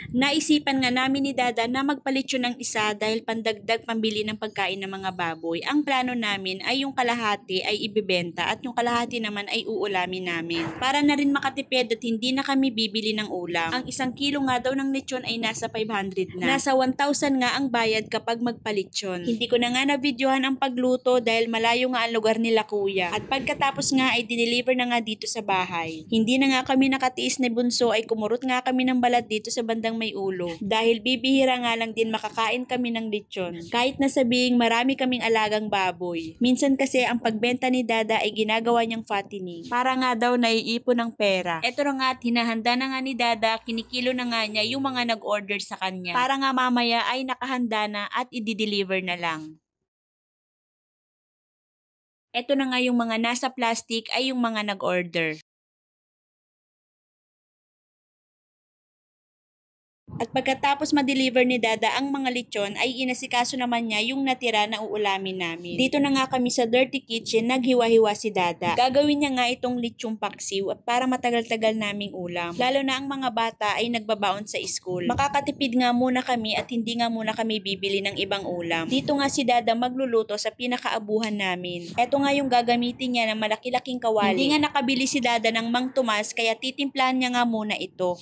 Naisipan nga namin ni Dada na magpalitsyon ng isa dahil pandagdag pambili ng pagkain ng mga baboy. Ang plano namin ay yung kalahati ay ibebenta at yung kalahati naman ay uulamin namin. Para na rin makatipid at hindi na kami bibili ng ulam. Ang 1 kilo nga daw ng lechon ay nasa 500 na. Nasa 1,000 nga ang bayad kapag magpalitsyon. Hindi ko na nga na-videohan ang pagluto dahil malayo nga ang lugar nila kuya. At pagkatapos nga ay dineliver na nga dito sa bahay. Hindi na nga kami nakatiis na bunso ay kumurot nga kami ng balat dito sa bandang may ulo. Dahil bibihira nga lang din makakain kami ng lechon. Kahit na sabihing marami kaming alagang baboy. Minsan kasi ang pagbenta ni Dada ay ginagawa niyang fattening. Para nga daw naiipon ng pera. Eto na nga at hinahanda na nga ni Dada, kinikilo na nga niya yung mga nag-order sa kanya. Para nga mamaya ay nakahanda na at i-deliver na lang. Eto na nga yung mga nasa plastic ay yung mga nag-order. At pagkatapos ma-deliver ni Dada ang mga lechon ay inasikaso naman niya yung natira na uulamin namin. Dito na nga kami sa dirty kitchen, naghiwa-hiwa si Dada. Gagawin niya nga itong lechong paksiw at para matagal-tagal naming ulam. Lalo na ang mga bata ay nagbabaon sa school. Makakatipid nga muna kami at hindi nga muna kami bibili ng ibang ulam. Dito nga si Dada magluluto sa pinakaabuhan namin. Eto nga yung gagamitin niya ng malaki-laking kawali. Hindi nga nakabili si Dada ng Mang Tomas kaya titimplahan niya nga muna ito.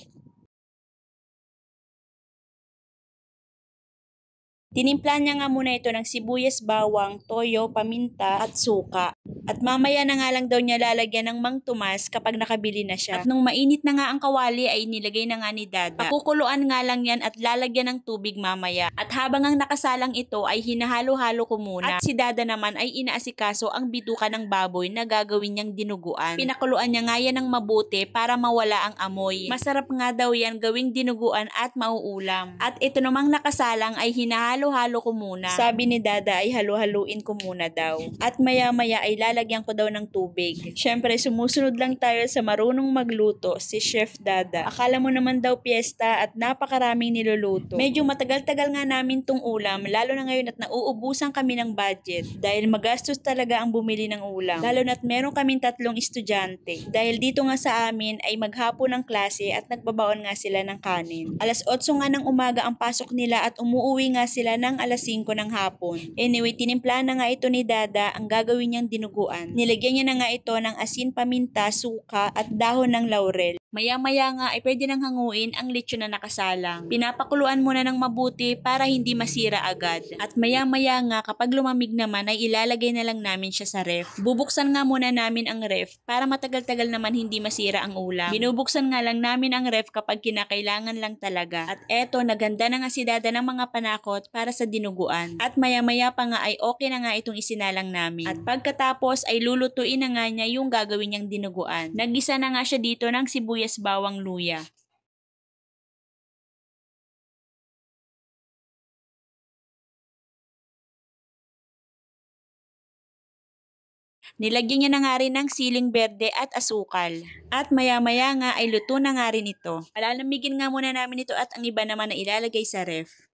Tinimplan niya nga muna ito ng sibuyas, bawang, toyo, paminta at suka. At mamaya na nga lang daw niya lalagyan ng Mang Tomas kapag nakabili na siya. At nung mainit na nga ang kawali ay nilagay na nga ni Dada. Pakukuluan nga lang yan at lalagyan ng tubig mamaya. At habang ang nakasalang ito ay hinahalo-halo ko muna. At si Dada naman ay inaasikaso ang bituka ng baboy na gagawin niyang dinuguan. Pinakuluan niya nga yan ng mabuti para mawala ang amoy. Masarap nga daw yan gawing dinuguan at mauulam. At ito namang nakasalang ay hinahalo-halo ko muna. Sabi ni Dada ay halo-haluin ko muna daw. At maya-maya ay lalagyan ko daw ng tubig. Syempre sumusunod lang tayo sa marunong magluto, si Chef Dada. Akala mo naman daw piyesta at napakaraming niluluto. Medyo matagal-tagal nga namin tong ulam, lalo na ngayon at nauubusan kami ng budget. Dahil magastos talaga ang bumili ng ulam. Lalo na't meron kaming 3 estudyante. Dahil dito nga sa amin ay maghapon ng klase at nagbabaon nga sila ng kanin. Alas 8 nga ng umaga ang pasok nila at umuuwi nga sila ng alas 5 ng hapon. Anyway, tinimplahan na nga ito ni Dada ang gagawin niyang dinuguan. Nilagyan niya na nga ito ng asin, paminta, suka at dahon ng laurel. Maya-maya nga ay pwede nang hanguin ang lechon na nakasalang. Pinapakuluan muna ng mabuti para hindi masira agad. At maya-maya nga kapag lumamig naman ay ilalagay na lang namin siya sa ref. Bubuksan nga muna namin ang ref para matagal-tagal naman hindi masira ang ulam. Binubuksan nga lang namin ang ref kapag kinakailangan lang talaga. At eto, naganda na nga si Dada ng mga panakot para sa dinuguan. At maya-maya pa nga ay okay na nga itong isinalang namin. At pagkatapos ay lulutuin na nga niya yung gagawin niyang dinuguan. Nagisa na nga siya dito ng sibuyas, bawang, luya. Nilagyan niya na nga rin ng siling berde at asukal. At maya-maya nga ay luto na nga rin ito. Palalamigin nga muna namin ito at ang iba naman na ilalagay sa ref.